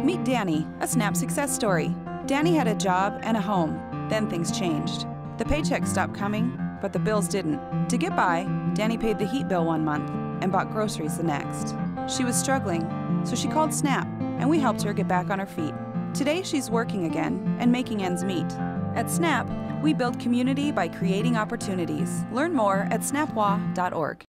Meet Dannie, a SNAP success story. Dannie had a job and a home. Then things changed. The paycheck stopped coming, but the bills didn't. To get by, Dannie paid the heat bill one month and bought groceries the next. She was struggling, so she called SNAP, and we helped her get back on her feet. Today, she's working again and making ends meet. At SNAP, we build community by creating opportunities. Learn more at snapwa.org.